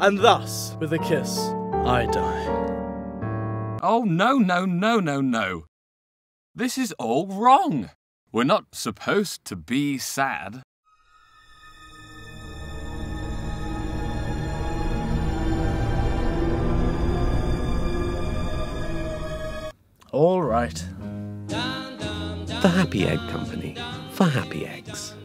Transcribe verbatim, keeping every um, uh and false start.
and thus, with a kiss, I die. Oh, no, no, no, no, no. This is all wrong. We're not supposed to be sad. All right. The Happy Egg Company, for happy eggs.